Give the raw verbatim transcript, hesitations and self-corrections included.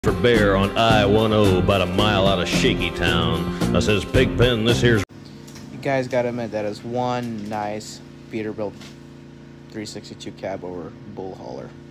For Bear on I ten, about a mile out of Shaky Town. I says, Pigpen, this here's... You guys gotta admit, that is one nice Peterbilt three sixty-two cab over bull hauler.